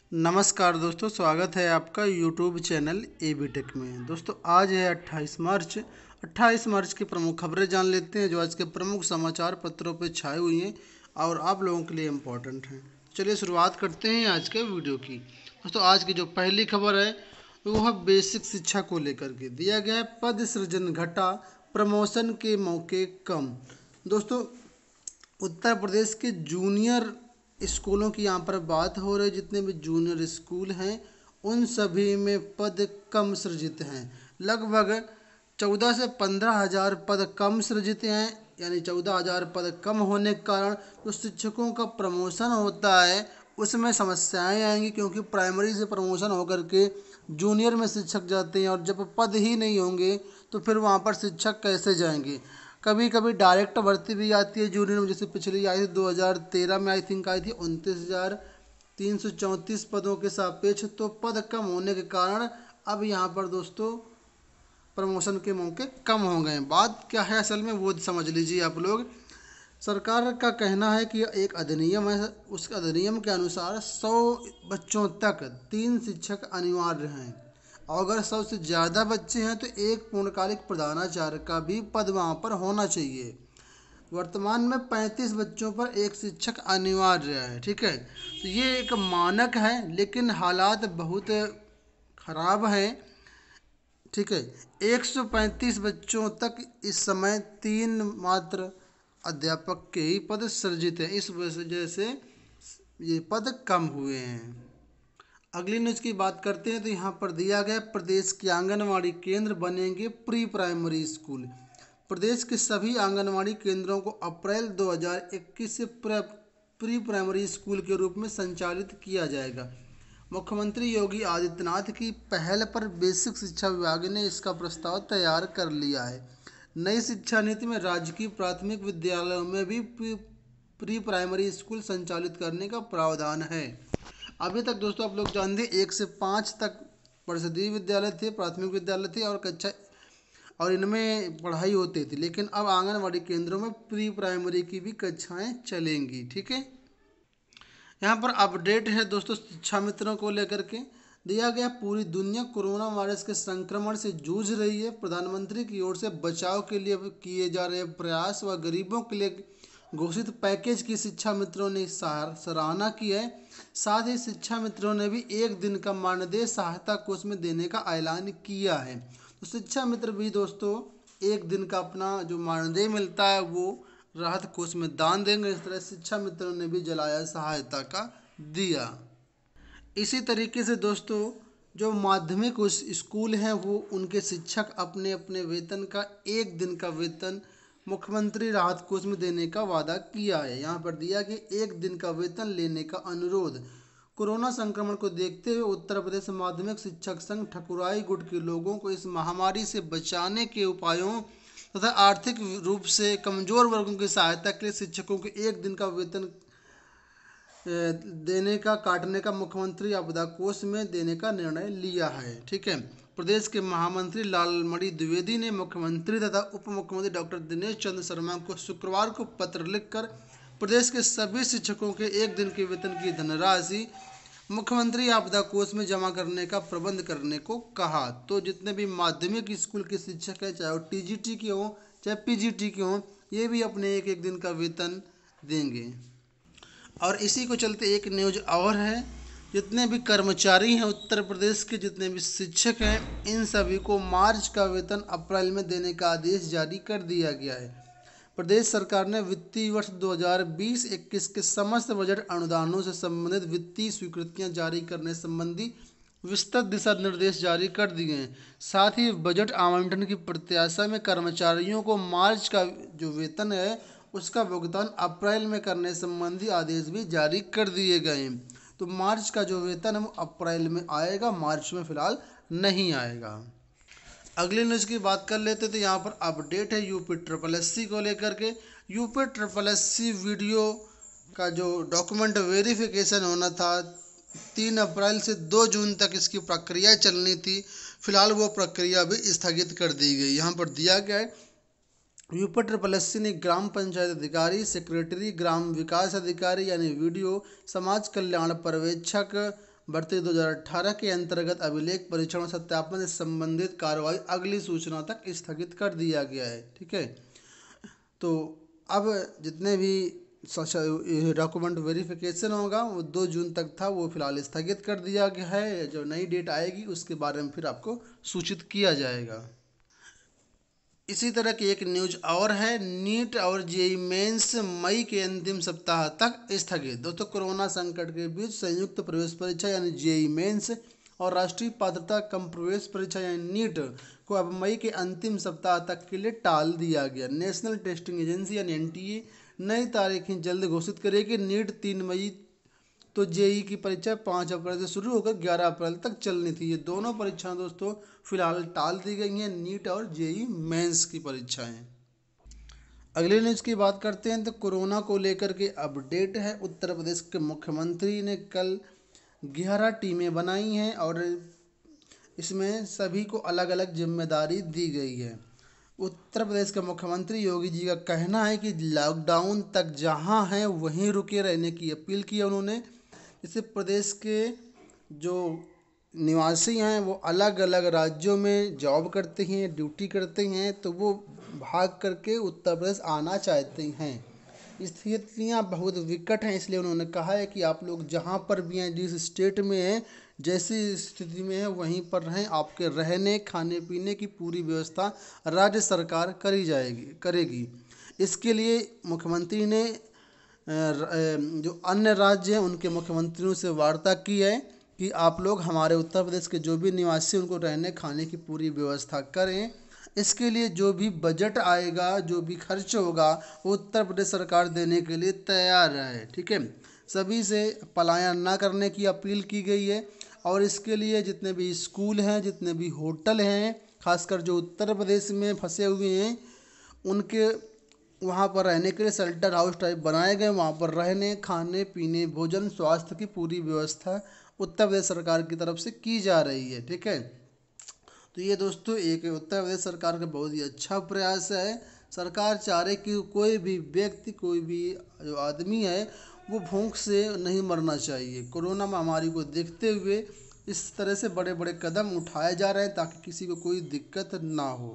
नमस्कार दोस्तों, स्वागत है आपका यूट्यूब चैनल ए टेक में। दोस्तों आज है 28 मार्च की प्रमुख खबरें जान लेते हैं जो आज के प्रमुख समाचार पत्रों पर छाई हुई हैं और आप लोगों के लिए इम्पोर्टेंट हैं। चलिए शुरुआत करते हैं आज के वीडियो की। दोस्तों आज की जो पहली खबर है वो है बेसिक शिक्षा को लेकर के दिया गया है, पद सृजन घटा, प्रमोशन के मौके कम। दोस्तों उत्तर प्रदेश के जूनियर स्कूलों की यहाँ पर बात हो रही है। जितने भी जूनियर स्कूल हैं उन सभी में पद कम सृजित हैं। लगभग 14 से 15 हज़ार पद कम सृजित हैं, यानी 14,000 पद कम होने के कारण जो शिक्षकों का प्रमोशन होता है उसमें समस्याएं आएंगी, क्योंकि प्राइमरी से प्रमोशन होकर के जूनियर में शिक्षक जाते हैं और जब पद ही नहीं होंगे तो फिर वहाँ पर शिक्षक कैसे जाएंगे। कभी कभी डायरेक्ट भर्ती भी आती है जूनियर में, जैसे पिछली आई थी 2013 में आई थिंक आई थी 29,334 पदों के सापेक्ष। तो पद कम होने के कारण अब यहाँ पर दोस्तों प्रमोशन के मौके कम हो गए हैं। बात क्या है असल में वो समझ लीजिए आप लोग। सरकार का कहना है कि एक अधिनियम है, उस अधिनियम के अनुसार 100 बच्चों तक 3 शिक्षक अनिवार्य हैं और अगर 100 से ज़्यादा बच्चे हैं तो एक पूर्णकालिक प्रधानाचार्य का भी पद वहाँ पर होना चाहिए। वर्तमान में 35 बच्चों पर एक शिक्षक अनिवार्य है। ठीक है, तो ये एक मानक है, लेकिन हालात बहुत खराब हैं। ठीक है, 135 बच्चों तक इस समय 3 मात्र अध्यापक के ही पद सृजित हैं, इस वजह से ये पद कम हुए हैं। अगली न्यूज़ की बात करते हैं तो यहाँ पर दिया गया प्रदेश के आंगनवाड़ी केंद्र बनेंगे प्री प्राइमरी स्कूल। प्रदेश के सभी आंगनवाड़ी केंद्रों को अप्रैल 2021 से प्री प्राइमरी स्कूल के रूप में संचालित किया जाएगा। मुख्यमंत्री योगी आदित्यनाथ की पहल पर बेसिक शिक्षा विभाग ने इसका प्रस्ताव तैयार कर लिया है। नई शिक्षा नीति में राजकीय प्राथमिक विद्यालयों में भी प्री प्राइमरी स्कूल संचालित करने का प्रावधान है। अभी तक दोस्तों आप लोग जानते हैं 1 से 5 तक परिषदीय विद्यालय थे, प्राथमिक विद्यालय थे और कक्षा और इनमें पढ़ाई होती थी, लेकिन अब आंगनवाड़ी केंद्रों में प्री प्राइमरी की भी कक्षाएं चलेंगी। ठीक है, यहाँ पर अपडेट है दोस्तों शिक्षा मित्रों को लेकर के दिया गया। पूरी दुनिया कोरोना वायरस के संक्रमण से जूझ रही है। प्रधानमंत्री की ओर से बचाव के लिए किए जा रहे प्रयास व गरीबों के लिए घोषित पैकेज की शिक्षा मित्रों ने सराहना की है। साथ ही शिक्षा मित्रों ने भी 1 दिन का मानदेय सहायता कोष में देने का ऐलान किया है। तो शिक्षा मित्र भी दोस्तों 1 दिन का अपना जो मानदेय मिलता है वो राहत कोष में दान देंगे। इस तरह शिक्षा मित्रों ने भी जलाया सहायता का दिया। इसी तरीके से दोस्तों जो माध्यमिक स्कूल हैं वो उनके शिक्षक अपने अपने वेतन का 1 दिन का वेतन मुख्यमंत्री राहत कोष में देने का वादा किया है। यहाँ पर दिया कि 1 दिन का वेतन लेने का अनुरोध। कोरोना संक्रमण को देखते हुए उत्तर प्रदेश माध्यमिक शिक्षक संघ ठकुराई गुट के लोगों को इस महामारी से बचाने के उपायों तथा आर्थिक रूप से कमजोर वर्गों की सहायता के लिए शिक्षकों के 1 दिन का वेतन देने का काटने का मुख्यमंत्री आपदा कोष में देने का निर्णय लिया है। ठीक है, प्रदेश के महामंत्री लालमणि द्विवेदी ने मुख्यमंत्री तथा उप मुख्यमंत्री डॉक्टर दिनेश चंद्र शर्मा को शुक्रवार को पत्र लिखकर प्रदेश के सभी शिक्षकों के 1 दिन के वेतन की धनराशि मुख्यमंत्री आपदा कोष में जमा करने का प्रबंध करने को कहा। तो जितने भी माध्यमिक स्कूल के शिक्षक हैं, चाहे वो टीजीटी के हों चाहे पीजीटी के हों, ये भी अपने 1 दिन का वेतन देंगे। और इसी को चलते एक न्यूज़ और है, जितने भी कर्मचारी हैं उत्तर प्रदेश के, जितने भी शिक्षक हैं, इन सभी को मार्च का वेतन अप्रैल में देने का आदेश जारी कर दिया गया है। प्रदेश सरकार ने वित्तीय वर्ष 2020-21 के समस्त बजट अनुदानों से संबंधित वित्तीय स्वीकृतियां जारी करने संबंधी विस्तृत दिशा निर्देश जारी कर दिए हैं। साथ ही बजट आवंटन की प्रत्याशा में कर्मचारियों को मार्च का जो वेतन है उसका भुगतान अप्रैल में करने संबंधी आदेश भी जारी कर दिए गए हैं। तो मार्च का जो वेतन है वो अप्रैल में आएगा, मार्च में फिलहाल नहीं आएगा। अगली न्यूज़ की बात कर लेते तो यहाँ पर अपडेट है यूपी SSSC को लेकर के। यूपी SSSC वीडियो का जो डॉक्यूमेंट वेरिफिकेशन होना था 3 अप्रैल से 2 जून तक इसकी प्रक्रिया चलनी थी, फिलहाल वो प्रक्रिया भी स्थगित कर दी गई। यहाँ पर दिया गया है यूपी SSSC ने ग्राम पंचायत अधिकारी, सेक्रेटरी, ग्राम विकास अधिकारी यानी वीडियो, समाज कल्याण पर्यवेक्षक, बढ़ते 2018 के अंतर्गत अभिलेख परीक्षण और सत्यापन से संबंधित कार्रवाई अगली सूचना तक स्थगित कर दिया गया है। ठीक है, तो अब जितने भी डॉक्यूमेंट वेरिफिकेशन होगा वो 2 जून तक था, वो फिलहाल स्थगित कर दिया गया है। जो नई डेट आएगी उसके बारे में फिर आपको सूचित किया जाएगा। इसी तरह की एक न्यूज और है, नीट और जेईई मेंस मई के अंतिम सप्ताह तक स्थगित। दोस्तों, कोरोना संकट के बीच संयुक्त प्रवेश परीक्षा यानी जेईई मेंस और राष्ट्रीय पात्रता कम प्रवेश परीक्षा यानी नीट को अब मई के अंतिम सप्ताह तक के लिए टाल दिया गया। नेशनल टेस्टिंग एजेंसी यानी एनटीए नई तारीखें जल्द घोषित करेगी। नीट 3 मई तो जेईई की परीक्षा 5 अप्रैल से शुरू होकर 11 अप्रैल तक चलनी थी। ये दोनों परीक्षाएं दोस्तों फिलहाल टाल दी गई हैं, नीट और जेईई मेंस की परीक्षाएं। अगले न्यूज़ की बात करते हैं तो कोरोना को लेकर के अपडेट है। उत्तर प्रदेश के मुख्यमंत्री ने कल 11 टीमें बनाई हैं और इसमें सभी को अलग अलग जिम्मेदारी दी गई है। उत्तर प्रदेश के मुख्यमंत्री योगी जी का कहना है कि लॉकडाउन तक जहां हैं वहीं रुके रहने की अपील की है उन्होंने। इससे प्रदेश के जो निवासी हैं वो अलग अलग राज्यों में जॉब करते हैं, ड्यूटी करते हैं, तो वो भाग करके उत्तर प्रदेश आना चाहते हैं। स्थितियाँ बहुत विकट हैं, इसलिए उन्होंने कहा है कि आप लोग जहाँ पर भी हैं, जिस स्टेट में हैं, जैसी स्थिति में है वहीं पर रहें। आपके रहने खाने पीने की पूरी व्यवस्था राज्य सरकार करेगी। इसके लिए मुख्यमंत्री ने जो अन्य राज्य हैं उनके मुख्यमंत्रियों से वार्ता की है कि आप लोग हमारे उत्तर प्रदेश के जो भी निवासी उनको रहने खाने की पूरी व्यवस्था करें। इसके लिए जो भी बजट आएगा, जो भी खर्च होगा, वो उत्तर प्रदेश सरकार देने के लिए तैयार है। ठीक है, सभी से पलायन ना करने की अपील की गई है और इसके लिए जितने भी स्कूल हैं, जितने भी होटल हैं, खासकर जो उत्तर प्रदेश में फंसे हुए हैं, उनके वहाँ पर रहने के लिए शेल्टर हाउस टाइप बनाए गए। वहाँ पर रहने खाने पीने भोजन स्वास्थ्य की पूरी व्यवस्था उत्तर प्रदेश सरकार की तरफ से की जा रही है। ठीक है, तो ये दोस्तों एक उत्तर प्रदेश सरकार का बहुत ही अच्छा प्रयास है। सरकार चाह रही कि कोई भी व्यक्ति, कोई भी जो आदमी है वो भूख से नहीं मरना चाहिए। कोरोना महामारी को देखते हुए इस तरह से बड़े बड़े कदम उठाए जा रहे हैं ताकि किसी को कोई दिक्कत ना हो।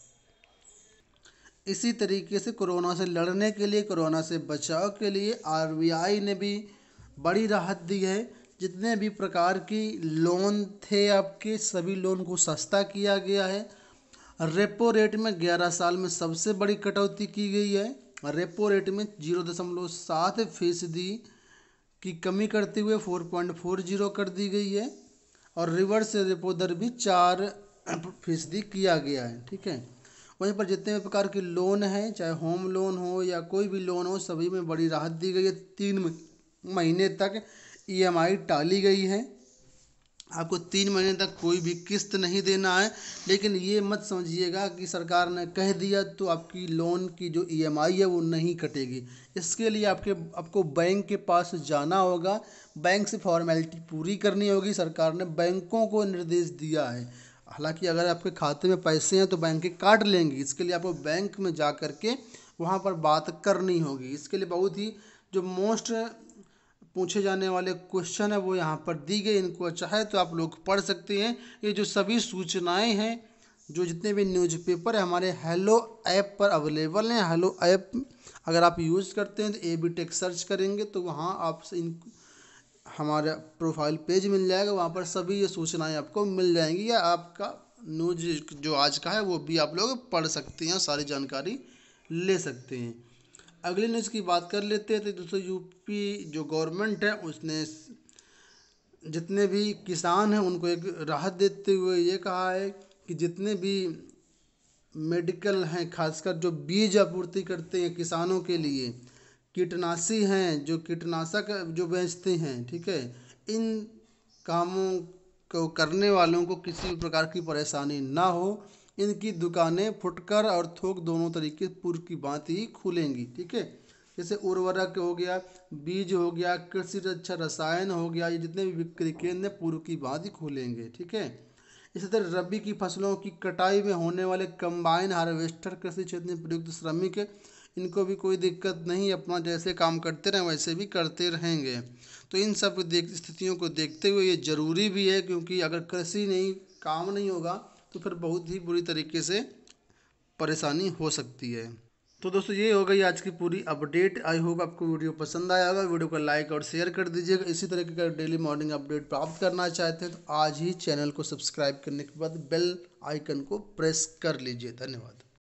इसी तरीके से कोरोना से लड़ने के लिए, कोरोना से बचाव के लिए आरबीआई ने भी बड़ी राहत दी है। जितने भी प्रकार की लोन थे आपके, सभी लोन को सस्ता किया गया है। रेपो रेट में 11 साल में सबसे बड़ी कटौती की गई है। रेपो रेट में 0.7% की कमी करते हुए 4.40 कर दी गई है और रिवर्स रेपो दर भी 4% किया गया है। ठीक है, वहीं पर जितने भी प्रकार के लोन हैं, चाहे होम लोन हो या कोई भी लोन हो, सभी में बड़ी राहत दी गई है। 3 महीने तक ईएमआई टाली गई है। आपको 3 महीने तक कोई भी किस्त नहीं देना है। लेकिन ये मत समझिएगा कि सरकार ने कह दिया तो आपकी लोन की जो ईएमआई है वो नहीं कटेगी। इसके लिए आपको बैंक के पास जाना होगा, बैंक से फॉर्मेलिटी पूरी करनी होगी। सरकार ने बैंकों को निर्देश दिया है। हालांकि अगर आपके खाते में पैसे हैं तो बैंक के काट लेंगे। इसके लिए आपको बैंक में जा कर के वहाँ पर बात करनी होगी। इसके लिए बहुत ही जो मोस्ट पूछे जाने वाले क्वेश्चन है वो यहाँ पर दी गई। इनको चाहे तो आप लोग पढ़ सकते हैं। ये जो सभी सूचनाएं हैं, जो जितने भी न्यूज़पेपर है हमारे हेलो ऐप पर अवेलेबल हैं। हेलो ऐप अगर आप यूज़ करते हैं तो एबी टेक सर्च करेंगे तो वहाँ आप हमारा प्रोफाइल पेज मिल जाएगा। वहाँ पर सभी ये सूचनाएं आपको मिल जाएंगी या आपका न्यूज जो आज का है वो भी आप लोग पढ़ सकते हैं, सारी जानकारी ले सकते हैं। अगली न्यूज़ की बात कर लेते हैं तो दोस्तों यूपी जो गवर्नमेंट है उसने जितने भी किसान हैं उनको एक राहत देते हुए ये कहा है कि जितने भी मेडिकल हैं, खासकर जो बीज आपूर्ति करते हैं किसानों के लिए, कीटनाशी हैं जो कीटनाशक जो बेचते हैं, ठीक है, इन कामों को करने वालों को किसी भी प्रकार की परेशानी ना हो। इनकी दुकानें फुटकर और थोक दोनों तरीके पूर्व की बात ही खुलेंगी। ठीक है, जैसे उर्वरक हो गया, बीज हो गया, कृषि रक्षा रसायन हो गया, ये जितने भी बिक्री केंद्र पूर्व की बात ही खुलेंगे। ठीक है, इसी तरह रबी की फसलों की कटाई में होने वाले कंबाइन हार्वेस्टर, कृषि क्षेत्र में प्रयुक्त श्रमिक, इनको भी कोई दिक्कत नहीं, अपना जैसे काम करते रहें वैसे भी करते रहेंगे। तो इन सब स्थितियों को देखते हुए ये ज़रूरी भी है, क्योंकि अगर कृषि नहीं, काम नहीं होगा तो फिर बहुत ही बुरी तरीके से परेशानी हो सकती है। तो दोस्तों ये हो गई आज की पूरी अपडेट। आई होप आपको वीडियो पसंद आया होगा। वीडियो को लाइक और शेयर कर दीजिएगा। इसी तरह का डेली मॉर्निंग अपडेट प्राप्त करना चाहते हैं तो आज ही चैनल को सब्सक्राइब करने के बाद बेल आइकन को प्रेस कर लीजिए। धन्यवाद।